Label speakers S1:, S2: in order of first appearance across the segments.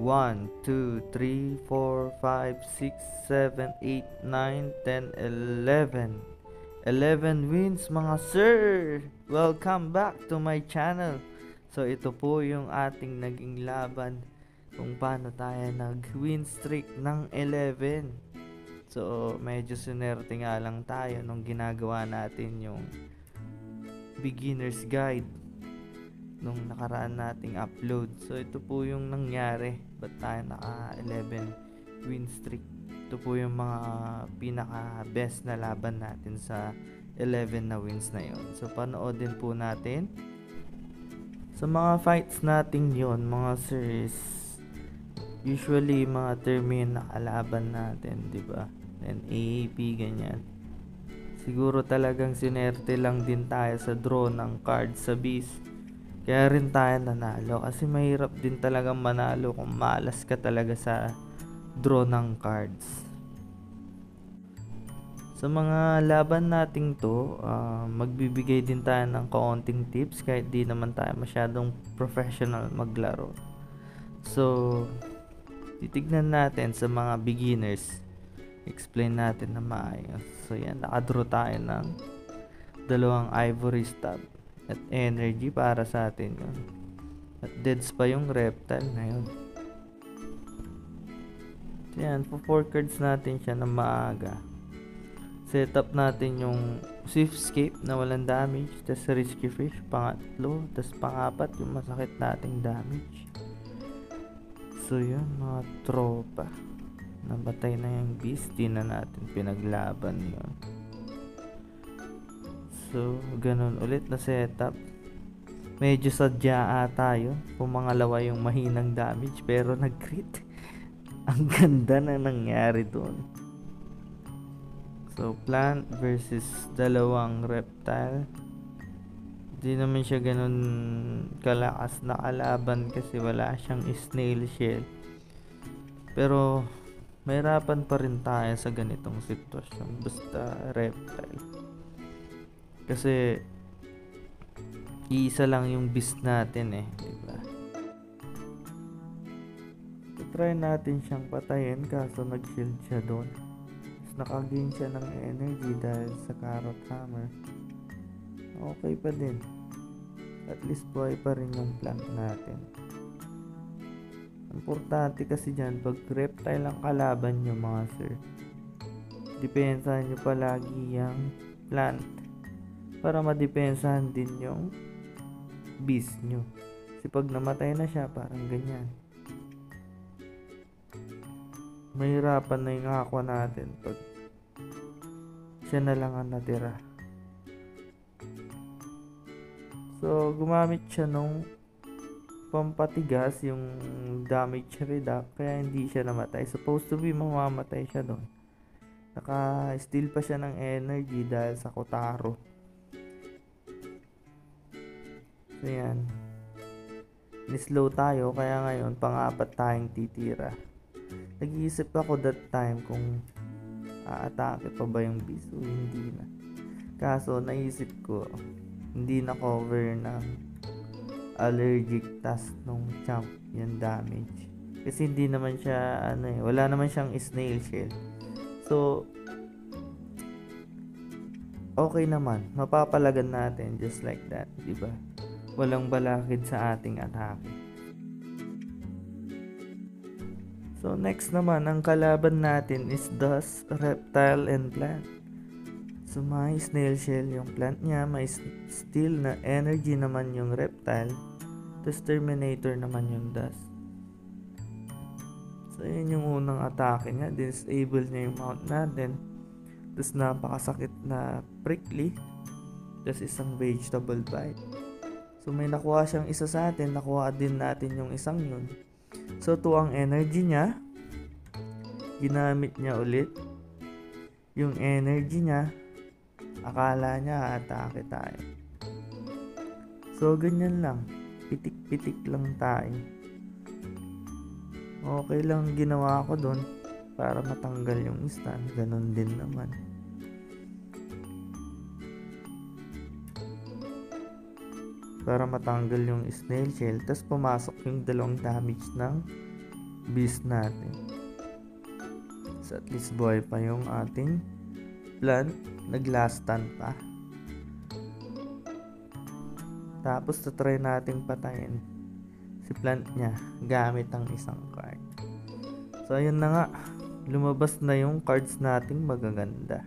S1: 1, 2, 3, 4, 5, 6, 7, 8, 9, 10, 11. 11 wins mga sir! Welcome back to my channel. So ito po yung ating naging laban kung paano tayo nag-win streak ng 11. So medyo sinerte nga lang tayo nung ginagawa natin yung beginner's guide nung nakaraan nating upload. So ito po yung nangyari, ba't tayo naka 11 win streak. Ito po yung mga pinaka best na laban natin sa 11 na wins na yon. So panoodin po natin sa mga fights natin yon mga series. Usually mga termin na kalaban natin, di ba? And AAP ganyan. Siguro talagang sinerte lang din tayo sa draw ng card sa beast. Kaya rin tayo nanalo kasi mahirap din talagang manalo kung malas ka talaga sa draw ng cards. Sa mga laban nating to, magbibigay din tayo ng kaunting tips kahit di naman tayo masyadong professional maglaro. So titignan natin sa mga beginners, explain natin na maayos. So yan, nakadraw tayo ng dalawang ivory stab at energy para sa atin yun. At deads pa yung reptile na yun. So yan, po 4 cards natin siya na maaga. Set up natin yung Swiftscape na walang damage, tas Risky Fish pangatlo, tas pangapat yung masakit nating damage. So yun mga tropa, nabatay na yung beast, di na natin pinaglaban yun. So ganun ulit na setup. Medyo sadya ata yun, pumangalawa yung mahinang damage pero nag-crit. Ang ganda na nangyari dun. So plant versus dalawang reptile. Di naman siya ganun kalakas na kalaban kasi wala siyang snail shell. Pero mahirapan pa rin tayo sa ganitong sitwasyon basta reptile. Kasi iisa lang yung beast natin diba? Try natin siyang patayin kaso nag-shield siya doon. Nakagain siya ng energy dahil sa carrot hammer. Okay pa din. At least buhay pa rin yung plant natin. Importante kasi dyan, pag reptile ang kalaban nyo mga sir, depensahan nyo palagi yung plant para madepensahan din yung beast nyo. Kasi pag namatay na siya, parang ganyan, mahirapan na yung aqua natin pag siya na lang ang natira. So gumamit siya nung pampatigas, yung damage reduct, kaya hindi siya namatay. Supposed to be mamamatay siya doon. Naka-steal pa siya ng energy dahil sa Kotaro. So yan, ni-slow tayo kaya ngayon pang-apat tayong titira. Nag-iisip ako that time kung aatake pa ba yung beast o hindi na. Kaso naisip ko hindi na cover ng allergic task nung champ yung damage. Kasi hindi naman siya wala naman siyang snail shell. So okay naman, mapapalagan natin just like that, di ba? Walang balakid sa ating atake. So next naman, ang kalaban natin is Dusk, Reptile, and Plant. So may snail shell yung plant niya, may steel na energy naman yung reptile, tapos terminator naman yung Dusk. So yun yung unang atake niya, disable niya yung mount natin, tapos napakasakit na prickly, tapos isang vegetable bite. So may nakuha siyang isa sa atin, nakuha din natin yung isang yun. So 2 ang energy niya, ginamit niya ulit yung energy niya, akala niya atake tayo. So ganyan lang, pitik-pitik lang tayo. Okay lang ginawa ko doon para matanggal yung stun, ganun din naman. Para matanggal yung snail shell, tapos pumasok yung dalawang damage ng beast natin. So at least buhay pa yung ating plant. Nag-last stand pa. Tapos try nating patayin si plant niya gamit ang isang card. So ayun na nga, lumabas na yung cards nating magaganda.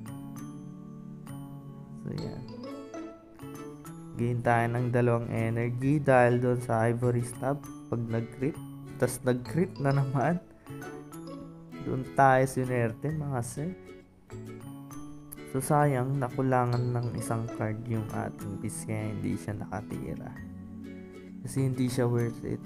S1: So yan, gain tayo ng 2 energy dahil doon sa ivory stab pag nag-crit. Tapos nag-crit na naman, doon tayo sinerte mga sir. So sayang, nakulangan ng isang card yung ating beast kaya hindi siya nakatira. Kasi hindi siya worth it.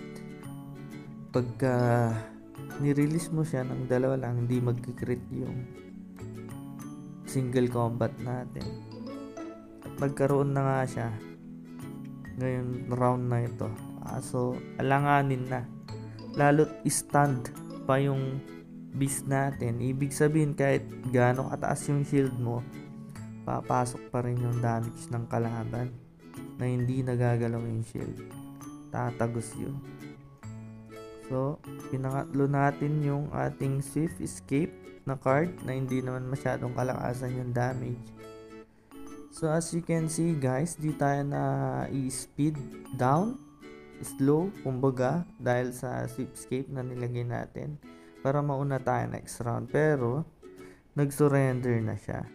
S1: Pagka nirelease mo siya ng 2 lang, hindi magkikrit yung single combat natin. At nagkaroon na nga siya ngayon round na ito. So alanganin na. Lalo't stand pa yung beast natin. Ibig sabihin kahit gaano kataas yung shield mo, papasok pa rin yung damage ng kalaban na hindi nagagalaw yung shield. Tatagos yun. So, pinangatlo natin yung ating Swift Escape na card na hindi naman masyadong kalakasan yung damage. So, as you can see guys, di tayo na i-speed down, slow, kumbaga, dahil sa Swift Escape na nilagay natin para mauna tayo next round. Pero, nag-surrender na siya.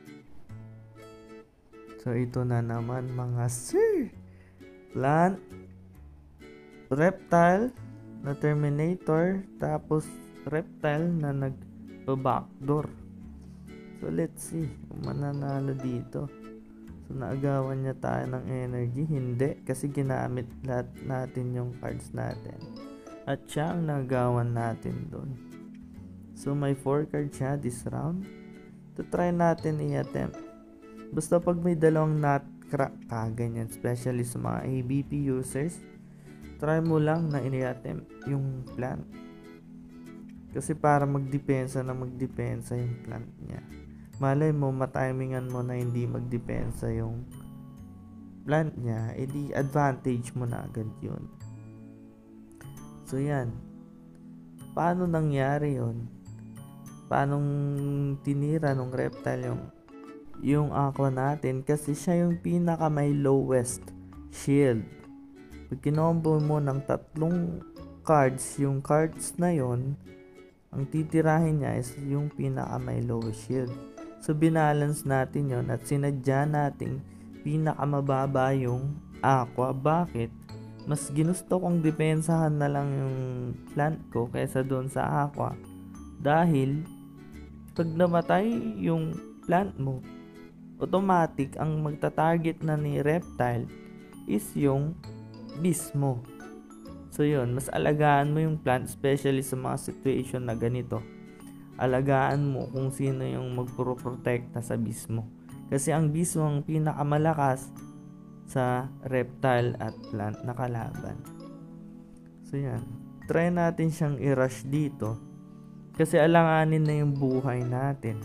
S1: So, ito na naman mga sir. Plant, reptile na terminator, tapos reptile na nag-backdoor. So, let's see kung mananalo dito. So, naagawan niya tayo ng energy. Hindi, kasi ginamit lahat natin yung cards natin. At siya ang nagawan natin doon. So, may 4 cards siya this round. To try natin i-attempt. Basta pag may 2 nut-crack ka, ganyan, especially sa mga ABP users, try mo lang na i-attempt yung plant. Kasi para magdepensa yung plant niya. Malay mo, matimingan mo na hindi magdepensa yung plant niya, edi advantage mo na agad yun. So, yan. Paano nangyari yun? Paanong tinira nung reptile yung aqua natin? Kasi siya yung pinaka may lowest shield. Pag kinombo mo ng 3 cards, yung cards na yon, ang titirahin niya is yung pinaka may lowest shield. So binalance natin yon at sinadya nating pinaka mababa yung aqua. Bakit? Mas ginusto kong depensahan na lang yung plant ko kaysa doon sa aqua. Dahil pag namatay yung plant mo, automatic ang magta-target na ni reptile is yung beast mo. So yun, mas alagaan mo yung plant, especially sa mga situation na ganito. Alagaan mo kung sino yung magpro-protekta sa beast mo. Kasi ang beast mo ang pinakamalakas sa reptile at plant na kalaban. So yan, try natin siyang i-rush dito. Kasi alanganin na yung buhay natin.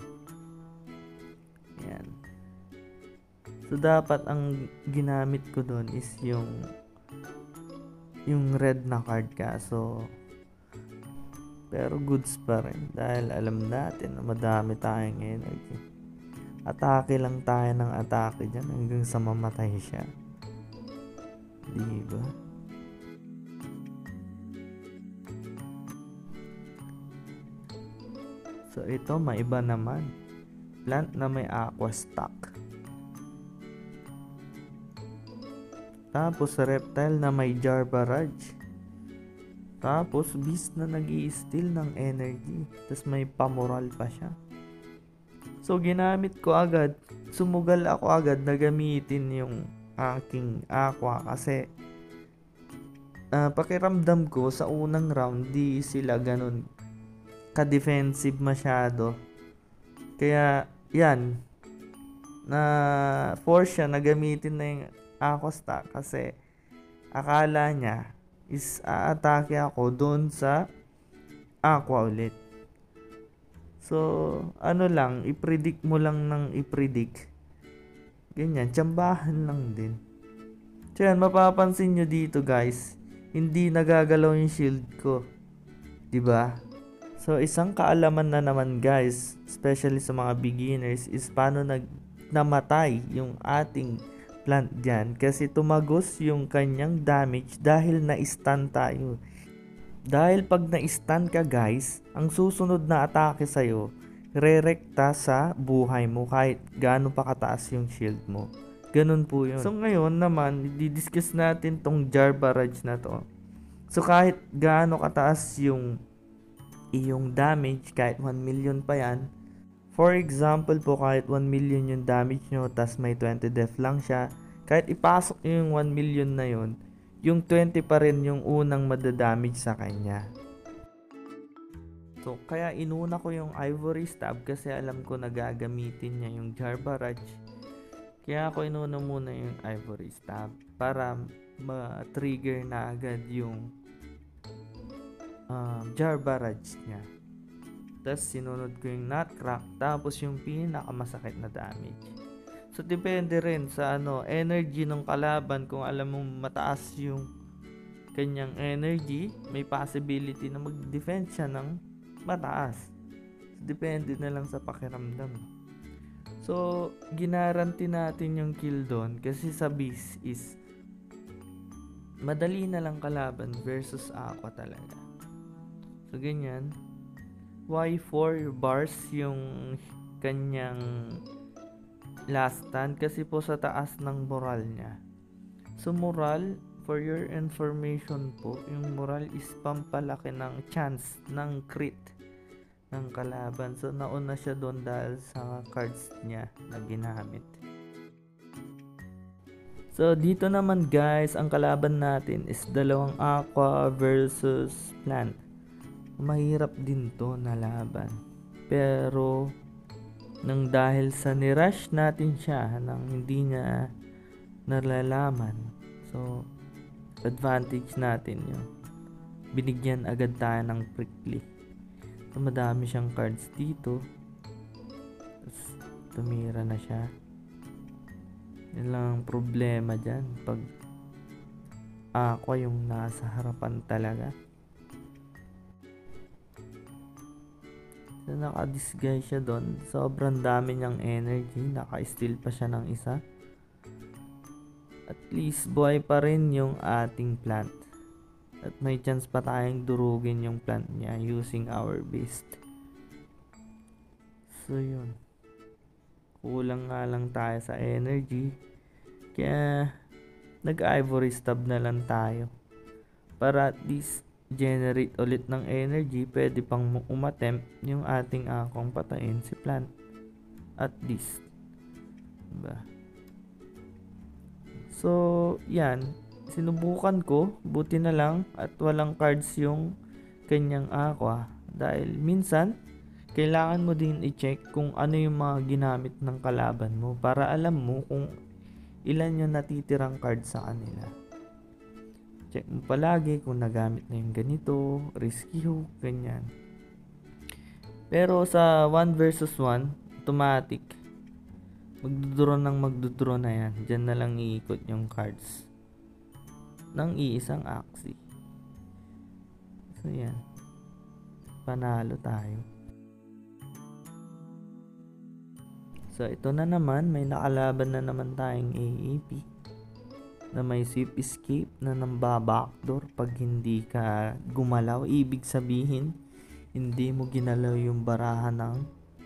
S1: Yan. So dapat ang ginamit ko doon is yung red na card kaso pero goods pa rin dahil alam natin na madami tayong energy. Atake lang tayo ng atake dyan hanggang sa mamatay siya. Diba? So ito maiba naman. Plant na may aqua stock. Tapos reptile na may jar barrage. Tapos beast na nag-i-steal ng energy. Tapos may pamoral pa siya. So ginamit ko agad. Sumugal ako agad na gamitin yung aking aqua. Kasi pakiramdam ko sa unang round di sila ganun ka-defensive masyado. Kaya yan, na force siya na gamitin na yung aqua stock kasi akala niya is aatake ako doon sa aqua ulit. So, ano lang, i-predict mo lang ng i-predict. Ganyan, tsambahan lang din. So yan, mapapansin nyo dito guys, hindi nagagalaw yung shield ko. 'Diba? So, isang kaalaman na naman guys, especially sa mga beginners, is paano namatay yung ating plant dyan. Kasi tumagos yung kanyang damage dahil na-stun tayo. Dahil pag na-stun ka guys, ang susunod na atake sa'yo, rerekta sa buhay mo kahit gaano pa kataas yung shield mo. Ganun po yun. So ngayon naman, didiscuss natin tong jar barrage na to. So kahit gaano kataas yung iyong damage, kahit 1 million pa yan. For example po, kahit 1 million yung damage nyo, tas may 20 death lang siya. Kahit ipasok nyo yung 1 million na yun, yung 20 pa rin yung unang madadamage sa kanya. So, kaya inuna ko yung ivory stab kasi alam ko na gagamitin niya yung jar barrage. Kaya ako inuna muna yung ivory stab para ma-trigger na agad yung jar barrage niya. Tapos sinunod ko yung nutcrack, tapos yung pinakamasakit na damage. So depende rin sa energy ng kalaban. Kung alam mo mataas yung kanyang energy, may possibility na mag-defend siya ng mataas. So, depende na lang sa pakiramdam. So ginaranti natin yung kill doon kasi sa beast is madali na lang kalaban versus aqua talaga. So ganyan. Why 4 bars yung kanyang last stand? Kasi po sa taas ng moral niya. So moral, for your information po, yung moral is pampalaki ng chance ng crit ng kalaban. So nauna siya doon dahil sa cards niya na ginamit. So dito naman guys, ang kalaban natin is dalawang aqua versus plant. Mahirap din to na laban. Pero nang dahil sa nirush natin siya nang hindi niya nalalaman, so advantage natin yun. Binigyan agad tayo ng prickly. So madami siyang cards dito. Tapos tumira na siya. Yan lang ang problema dyan pag aqua yung nasa harapan talaga. So, naka-disguise siya doon. Sobrang dami niyang energy. Naka-steal pa siya ng isa. At least, buhay pa rin yung ating plant. At may chance pa tayong durugin yung plant niya using our beast. So, yun. Kulang nga lang tayo sa energy. Kaya, nag-ivory stab na lang tayo. Para at least, generate ulit ng energy, pwede pang umattempt yung ating akong patayin si plant. At least. Diba? So, yan. Sinubukan ko. Buti na lang at walang cards yung kanyang aqua. Dahil minsan, kailangan mo din i-check kung ano yung mga ginamit ng kalaban mo para alam mo kung ilan yung natitirang card sa kanila. Check mo palagi kung nagamit na yung ganito, risky hook, ganyan. Pero sa 1 versus 1, automatic. Magdudraw na yan. Diyan na lang iikot yung cards ng iisang Axie. So yan. Panalo tayo. So ito na naman, may nakalaban na naman tayong AAP na may sweep escape na namba-backdoor pag hindi ka gumalaw. Ibig sabihin, hindi mo ginalaw yung barahan ng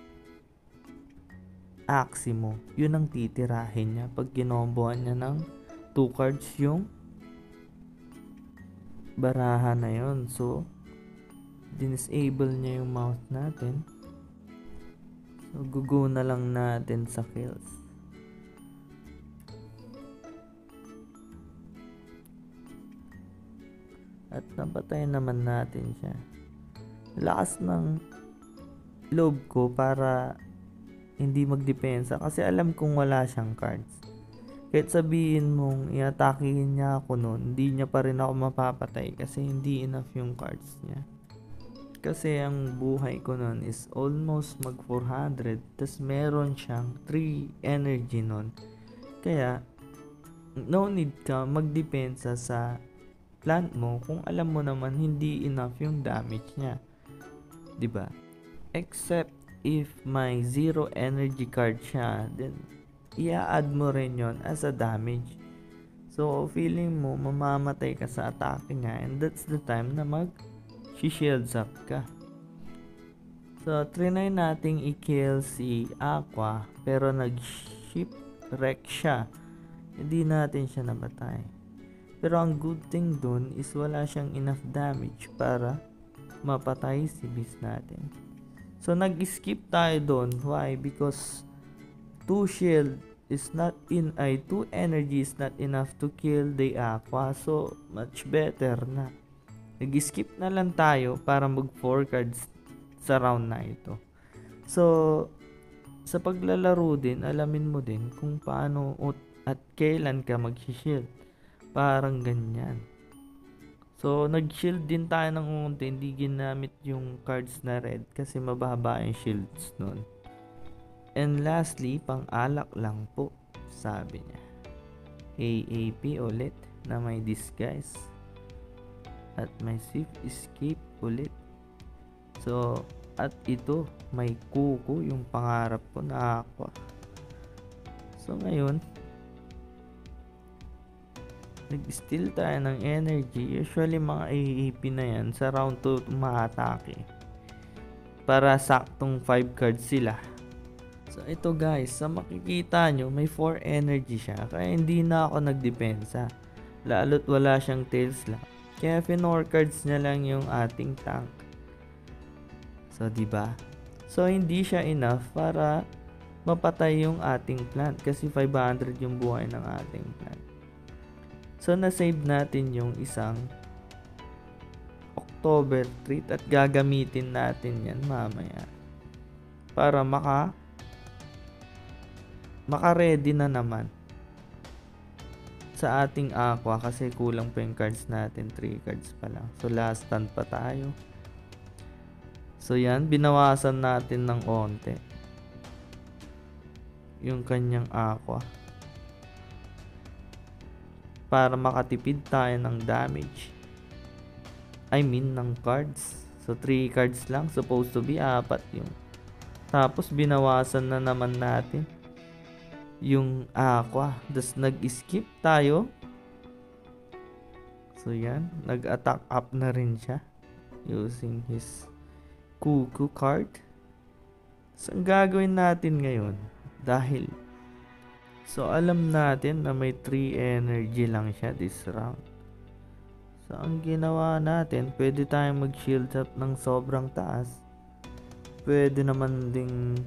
S1: Axie mo. Yun ang titirahin niya pag ginombohan niya ng 2 cards yung barahan na yun. So, disable niya yung mouse natin. So, gugo na lang natin sa kills. At napatay naman natin siya. Lakas ng loob ko para hindi magdepensa kasi alam kong wala siyang cards. Kahit sabihin mong i-atakihin niya ako noon, hindi niya pa rin ako mapapatay kasi hindi enough yung cards niya. Kasi ang buhay ko noon is almost mag 400, tas meron siyang 3 energy noon. Kaya no need ka magdepensa sa plant mo kung alam mo naman hindi enough yung damage niya, 'di ba? Except if may 0 energy card siya, then i-add mo rin yon as a damage. So feeling mo mamamatay ka sa atake niya, and that's the time na mag-shields up ka. So trinay nating i-kill si Aqua, pero nag-shipwreck siya, hindi natin siya nabatay. Pero ang good thing dun is wala siyang enough damage para mapatay si beast natin. So nag-skip tayo dun. Why? Because 2 shield is not 2 energy is not enough to kill the Aqua. So much better na nag-skip na lang tayo para mag 4 cards sa round na ito. So sa paglalaro din, alamin mo din kung paano at kailan ka mag-shield. Parang ganyan. So nag-shield din tayo ng unti, hindi ginamit yung cards na red kasi mababa yung shields nun. And lastly, pang-alak lang po, sabi niya. AAP ulit na may disguise. At may swift escape ulit. So, at ito, may kuko yung pangarap ko na Aqua. So ngayon, nag-steal tayo ng energy. Usually mga AAP na yan sa round 2 umaatake para saktong 5 cards sila. So ito guys, sa makikita nyo may 4 energy siya, kaya hindi na ako nagdepensa, lalo't wala siyang tail slap, kaya 4 cards na lang yung ating tank. So diba? So hindi siya enough para mapatay yung ating plant kasi 500 yung buhay ng ating plant. So na-save natin yung isang October treat at gagamitin natin yan mamaya para maka-ready na naman sa ating Aqua kasi kulang pa yung cards natin, 3 cards pa lang. So last stand pa tayo. So yan, binawasan natin ng onte yung kanyang Aqua para makatipid tayo ng damage, I mean ng cards. So 3 cards lang, supposed to be 4 yung, tapos binawasan na naman natin yung Aqua, thus nag-skip tayo. So yan, nag-attack up na rin siya using his Cuckoo card. So ang gagawin natin ngayon, dahil alam natin na may 3 energy lang siya this round. So ang ginawa natin, pwede tayong mag-shield up ng sobrang taas. Pwede naman ding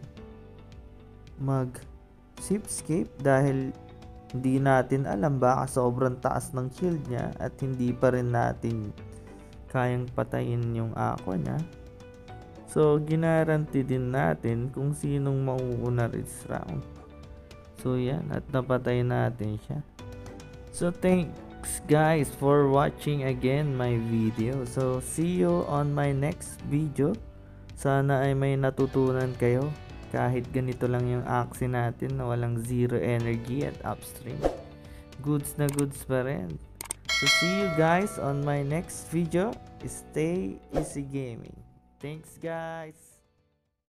S1: mag-shipscape dahil hindi natin alam, baka sobrang taas ng shield niya at hindi pa rin natin kayang patayin yung Aqua niya. So ginaranti din natin kung sinong mauuna this round. So yan, at napatay natin siya. So thanks guys for watching again my video. So see you on my next video. Sana ay may natutunan kayo kahit ganito lang yung Axie natin na walang 0 energy at upstream. Goods na goods pa rin. So see you guys on my next video. StayECGaming. Thanks guys.